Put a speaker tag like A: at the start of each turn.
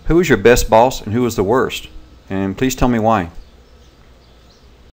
A: Who was your best boss and who was the worst? And please tell me why.